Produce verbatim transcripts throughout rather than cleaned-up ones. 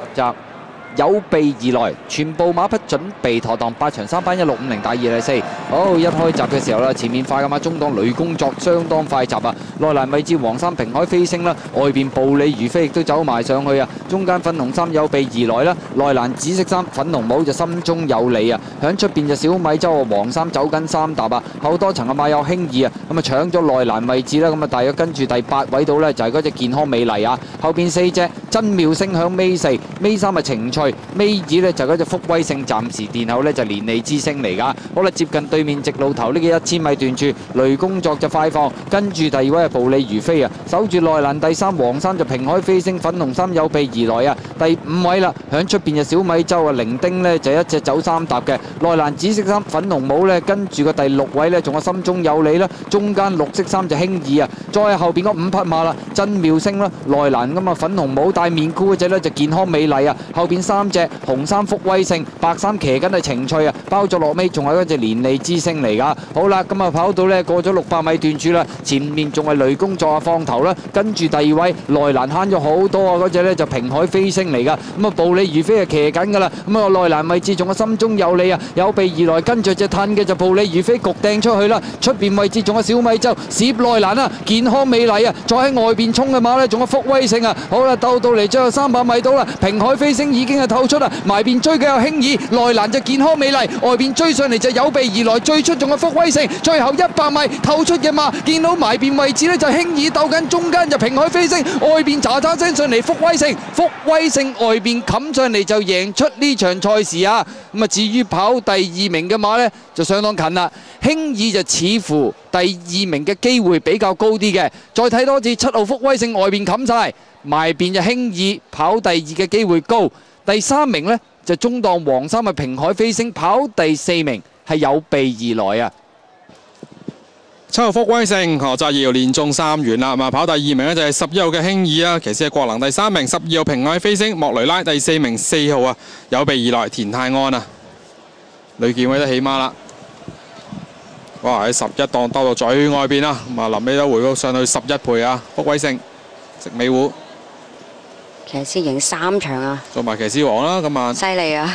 閘。有備而來，全部馬匹準備妥當，八場三班一六五零，第二第四。好，一開閘嘅時候啦，前面快嘅馬中檔雷工作相當快閘啊，內欄位置黃衫平海飛升啦，外邊暴利如飛亦都走埋上去啊，中間粉紅衫有備而來啦，內欄紫色衫粉紅帽就心中有理啊，響出邊就小米洲啊，黃衫走緊三踏啊，後多層嘅馬有輕易啊，咁啊搶咗內欄位置啦，咁啊大約跟住第八位度呢，就係嗰隻健康美麗啊，後邊四隻真妙星響尾四，尾三係情趣。尾二呢就嗰隻福威勝，暫時殿後呢就連利之星嚟㗎。好啦，接近對面直路頭呢個一千米段處，雷工作就快放，跟住第二位係暴利如飛啊，守住內欄第三黃衫就平海飛升，粉紅衫有備而來啊。第五位啦，響出邊就小米洲啊，零丁呢就一隻走三踏嘅，內欄紫色衫粉紅帽呢，跟住個第六位呢仲有心中有理啦，中間綠色衫就輕易啊，再後邊嗰五匹馬啦，真妙星啦，內欄咁啊粉紅帽戴面箍嗰隻呢就健康美麗啊，後邊三隻。紅衫福威勝，白衫騎緊係情趣啊，包咗落尾仲係嗰隻連利之星嚟㗎。好啦，咁啊跑到呢過咗六百米段處啦，前面仲係雷工作啊放頭啦，跟住第二位內欄慳咗好多啊，嗰隻呢就平海飛升嚟㗎。咁啊暴利如飛啊騎緊㗎啦，咁啊內欄位置仲有心中有理啊，有備而來跟住隻褪嘅就暴利如飛焗掟出去啦，出邊位置仲有小米洲攝內欄啊，健康美麗啊，再喺外邊衝嘅馬呢仲有福威勝啊。好啦，鬥到嚟最後三百米到啦，平海飛升已經係透出啦。埋邊追嘅有輕易，內欄就健康美麗，外邊追上嚟就有備而來，最出仲有福威勝，最後一百米透出嘅馬，見到埋邊位置呢就輕易鬥緊，中間就平海飛升，外邊喳喳聲上嚟福威勝，福威勝外邊冚上嚟就贏出呢場賽事啊！咁啊，至於跑第二名嘅馬呢，就相當近啦，輕易就似乎第二名嘅機會比較高啲嘅，再睇多次七號福威勝外邊冚晒，埋邊就輕易跑第二嘅機會高。第三名呢，就中檔黃衫嘅平海飛升，跑第四名係有備而來啊！ 七號福威勝何澤堯連中三元啦，咁跑第二名呢，就係十一號嘅輕易啊，騎師係國能第三名，十二號平海飛升，莫雷拉第四名，四號啊有備而來田泰安啊，呂健威都起馬啦，哇喺十一檔兜到最外邊啦，咁啊臨尾都回到上去十一倍啊，福威勝食尾糊。 騎師贏三場啊！ 做埋騎師王啦，今晚。 犀利啊！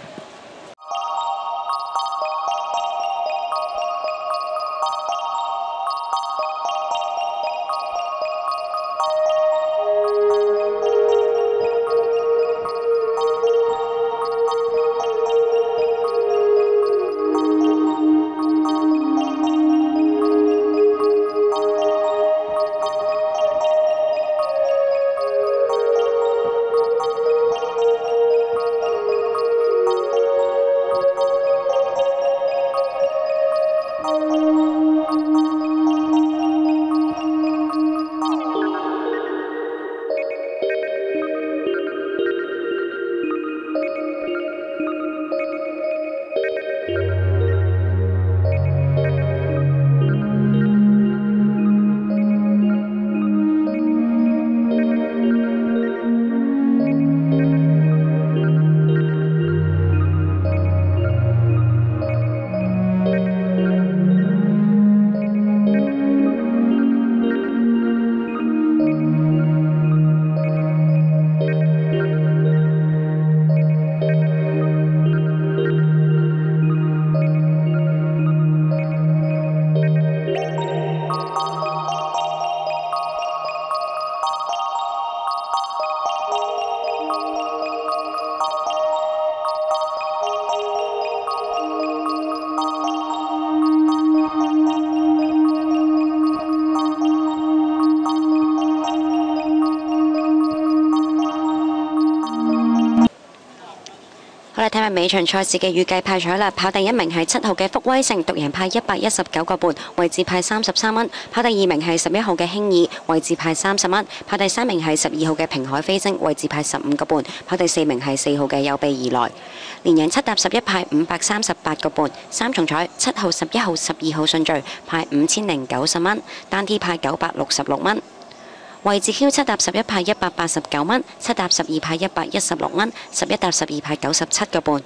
好啦，睇埋尾場賽事嘅預計派彩啦。跑第一名係七號嘅福威勝，獨贏派一百一十九個半，位置派三十三蚊。跑第二名係十一號嘅輕易，位置派三十蚊。跑第三名係十二號嘅平海飛升，位置派十五個半。跑第四名係四號嘅有備而來，連贏七搭十一派五百三十八個半。三重彩七號、十一號、十二號順序派五千零九十蚊，單 T 派九百六十六蚊。位置 Q 七搭十一派一百八十九蚊，七搭十二派一百一十六蚊，十一搭十二派九十七個半。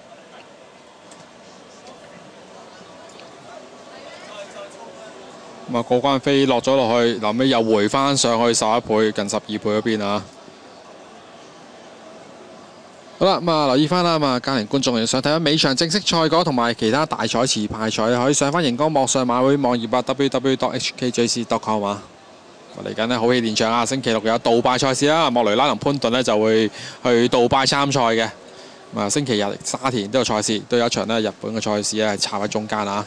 咁啊，過關飛落咗落去，臨尾又回翻上去十一倍，近十二倍嗰邊啊！ 好啦，咁啊留意翻啦，咁啊家庭觀眾想睇下尾場正式賽果同埋其他大賽持牌賽，可以上翻熒光幕上馬會網頁啊 w w w dot h k j c dot com 啊。嚟緊呢好戲連場啊！星期六有杜拜賽事啦，莫雷拉同潘頓呢就會去杜拜參賽嘅。咁啊，星期日沙田都有賽事，都有一場呢日本嘅賽事咧係插喺中間啊。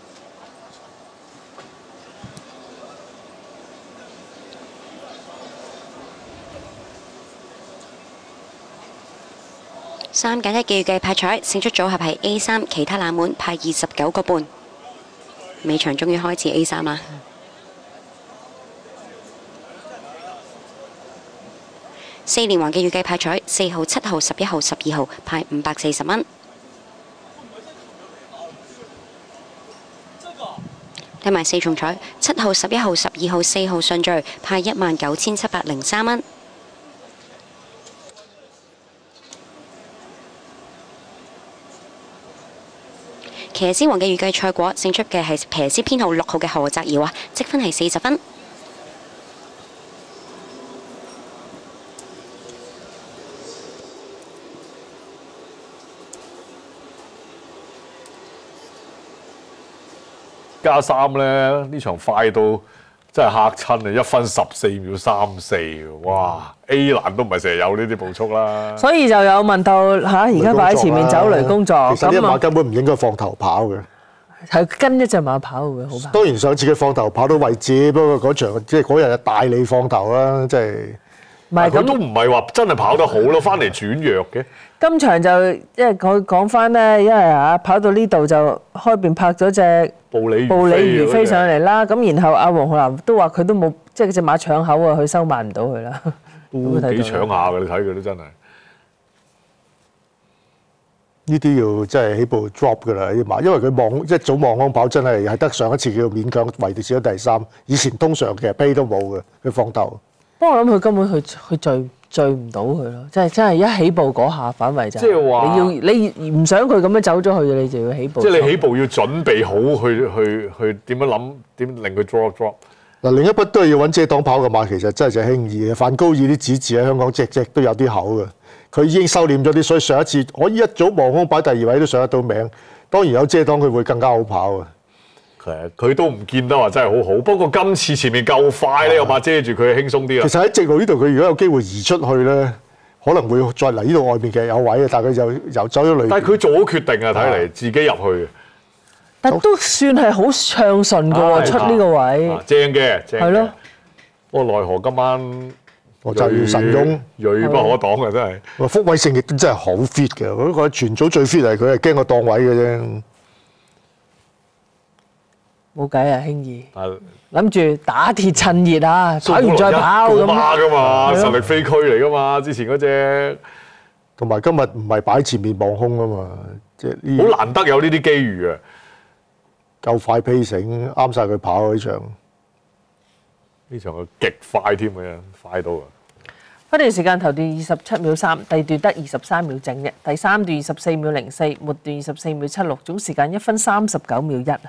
三揀一嘅預計派彩勝出組合係 A 三，其他冷門派二十九個半。尾場終於開始 A 三啦。四連環嘅預計派彩四號、七號、十一號、十二號派五百四十蚊。睇埋四重彩，七號、十一號、十二號、四號順序派一萬九千七百零三蚊。騎師王嘅預計賽果勝出嘅係騎師編號六號嘅何澤堯啊，積分係四十分。 加三咧，呢場快到真係嚇親啊！一分十四秒三四，哇 ！A 欄都唔係成日有呢啲步速啦。 所以就有問到嚇，而家擺喺前面走雷工作， 其實呢馬根本唔應該放頭跑嘅， 係跟一隻馬跑會好跑。 當然想自己放頭跑到位置，不過嗰場即係嗰日大你放頭啦，即係。 唔係咁都唔係話真係跑得好咯，翻嚟轉弱嘅。 今場就因為佢講翻咧，因為啊跑到呢度就開邊拍咗隻布里布里如飛上嚟啦，咁然後阿黃浩南都話佢都冇即係隻馬搶口啊，佢收慢唔到佢啦。 都幾搶下嘅，你睇佢都真係。 呢啲要即係起步 drop 㗎啦啲馬，因為佢望一早望安跑真係係得上一次叫勉強維持咗第三，以前通常其實啤都冇嘅，佢放頭。 不過我諗佢根本佢佢追追唔到佢咯，即係真係一起步嗰下反為就即係話你要你唔想佢咁樣走咗去，你就要起步。 即係你起步要準備好去去去點樣諗點令佢 drop drop。 嗱另一筆都係要揾遮擋跑嘅馬，其實真係就輕易嘅。范高爾啲子字喺香港隻隻都有啲口嘅，佢已經收斂咗啲，所以上一次我一早望空擺第二位都上得到名。當然有遮擋佢會更加好跑嘅。 佢都唔見得話真係好好，不過今次前面夠快咧，有馬遮住佢輕鬆啲啦。 其實喺直路呢度，佢如果有機會移出去咧，可能會再嚟呢度外面其實有位嘅，但係佢就游走咗裏邊。 但係佢做好決定啊，睇嚟自己入去。 但都算係好暢順嘅喎，出呢個位。 正嘅，正嘅。 係咯。 不過奈何今晚我就要神翁， 銳不可擋啊！真係。 哇，福偉勝亦都真係好 fit 嘅，我覺得全組最 fit 係佢，係驚個檔位嘅啫。 冇計啊，輕易諗住打鐵趁熱啊，跑完再跑咁。 馬㗎嘛，實力飛區嚟㗎嘛，之前嗰隻。 同埋今日唔係擺前面望空啊嘛，即係好難得有呢啲機遇啊！ 夠快 pacing，啱晒佢跑呢場。 呢場佢極快添嘅，快到啊！ 分段時間頭段二十七秒三，第二段得二十三秒正嘅，第三段二十四秒零四，末段二十四秒七六，總時間一分三十九秒一啊！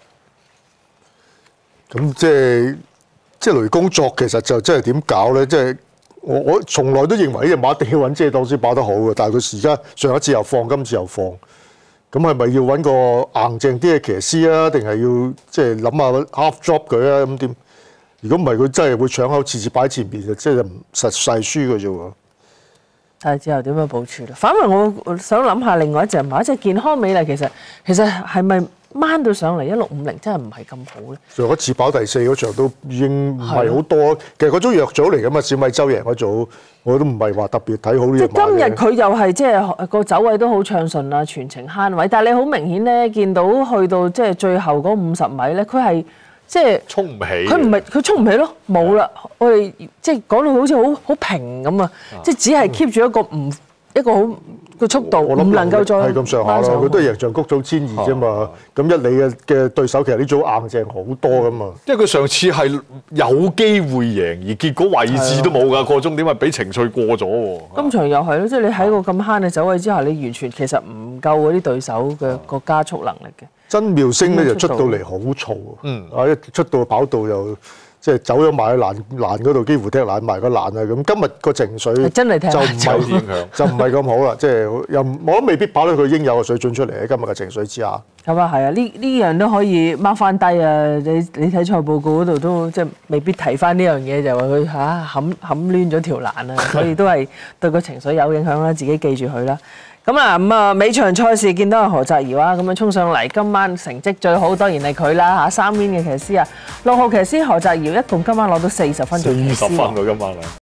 咁即係即係雷公作其實就真係點搞咧？即係我我從來都認為呢隻馬一定要揾遮擋先跑得好嘅，但係佢而家上一次又放，今次又放，咁係咪要揾個硬淨啲嘅騎師啊？定係要即係諗下 half drop 佢啊？咁點？如果唔係佢真係會搶口，次次擺喺前邊，就即係實勢輸嘅啫喎。 睇之後點樣部署啦？反為我想諗下另外一隻馬，即係健康美麗，其實其實係咪？掹到上嚟一六五零真係唔係咁好咧。上一次跑第四嗰場都已經唔係好多，其實嗰組弱組嚟㗎嘛，小米周贏嗰組，我都唔係話特別睇好呢隻馬嘅。 即係今日佢又係即係個走位都好暢順啊，全程慳位。但係你好明顯咧，見到去到即係最後嗰五十米咧，佢係即係衝唔起。 佢唔係佢衝唔起咯，冇啦。我哋即係講到好似好好平咁啊，即係只係 keep 住一個唔一個好。個速度唔能夠再係咁上下啦，佢都係贏象谷組千二啫嘛。咁一你嘅嘅對手其實呢組硬淨好多噶嘛。 因為佢上次係有機會贏，而結果位置都冇㗎，個終點係俾情緒過咗喎。 今場又係咯，即係你喺個咁慳嘅走位之下，你完全其實唔夠嗰啲對手嘅個加速能力嘅。 真妙星咧就出到嚟好燥，嗯，啊一出到跑道又即係走咗埋去欄欄嗰度，幾乎踢爛埋個欄啊！咁今日個情緒真係踢就唔爛係影響就唔係咁好啦，即係又我諗未必跑到佢應有嘅水準出嚟喺今日嘅情緒之下。 咁啊係啊，呢呢樣都可以 mark 翻低啊！你你睇賽報告嗰度都即係未必提翻呢樣嘢，就話佢嚇冚冚攣咗條欄啊，所以都係對個情緒有影響啦，自己記住佢啦。咁啊咁啊，尾場賽事見到阿何澤堯啊，咁樣衝上嚟，今晚成績最好當然係佢啦嚇，三邊嘅騎師啊，六號騎師何澤堯一共今晚攞到四十分做騎師四十分喎今晚啊！